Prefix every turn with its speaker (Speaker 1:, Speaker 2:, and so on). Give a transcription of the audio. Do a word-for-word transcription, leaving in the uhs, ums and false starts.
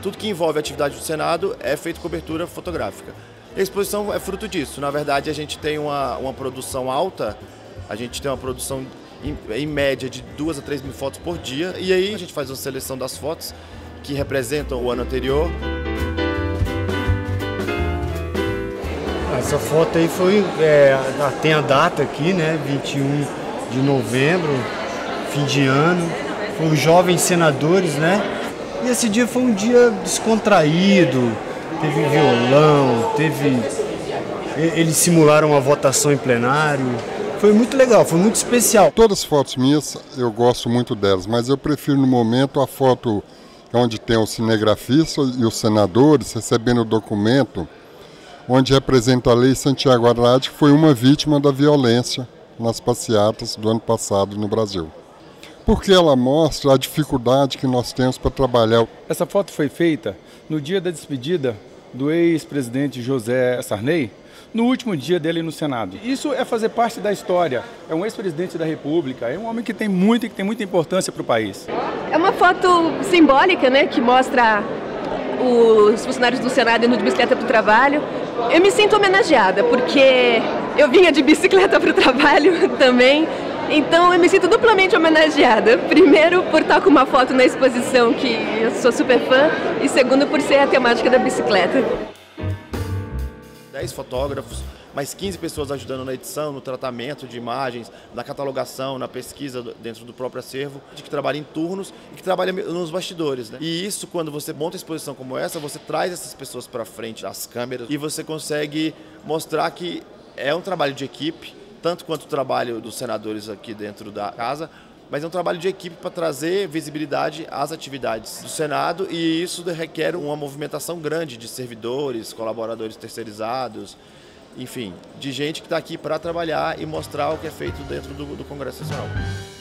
Speaker 1: tudo que envolve a atividade do Senado é feito cobertura fotográfica. A exposição é fruto disso. Na verdade, a gente tem uma, uma produção alta, a gente tem uma produção em, em média de duas a três mil fotos por dia, e aí a gente faz uma seleção das fotos que representam o ano anterior.
Speaker 2: Essa foto aí foi, é, tem a data aqui, né, vinte e um de novembro, fim de ano, foi os jovens senadores, né, e esse dia foi um dia descontraído, teve violão, teve, eles simularam uma votação em plenário, foi muito legal, foi muito especial.
Speaker 3: Todas as fotos minhas, eu gosto muito delas, mas eu prefiro no momento a foto onde tem o cinegrafista e os senadores recebendo o documento, onde representa a Lei Santiago Haddad, que foi uma vítima da violência nas passeatas do ano passado no Brasil. Porque ela mostra a dificuldade que nós temos para trabalhar.
Speaker 4: Essa foto foi feita no dia da despedida do ex-presidente José Sarney, no último dia dele no Senado. Isso é fazer parte da história. É um ex-presidente da República, é um homem que tem muito que tem muita importância para o país.
Speaker 5: É uma foto simbólica, né, que mostra os funcionários do Senado indo de bicicleta para o trabalho. Eu me sinto homenageada, porque eu vinha de bicicleta para o trabalho também, então eu me sinto duplamente homenageada. Primeiro, por estar com uma foto na exposição que eu sou super fã, e segundo, por ser a temática da bicicleta.
Speaker 1: dez fotógrafos, mais quinze pessoas ajudando na edição, no tratamento de imagens, na catalogação, na pesquisa dentro do próprio acervo, de que trabalha em turnos e que trabalha nos bastidores, né? E isso, quando você monta uma exposição como essa, você traz essas pessoas para frente das câmeras e você consegue mostrar que é um trabalho de equipe, tanto quanto o trabalho dos senadores aqui dentro da casa, mas é um trabalho de equipe para trazer visibilidade às atividades do Senado, e isso requer uma movimentação grande de servidores, colaboradores terceirizados, enfim, de gente que está aqui para trabalhar e mostrar o que é feito dentro do, do Congresso Nacional.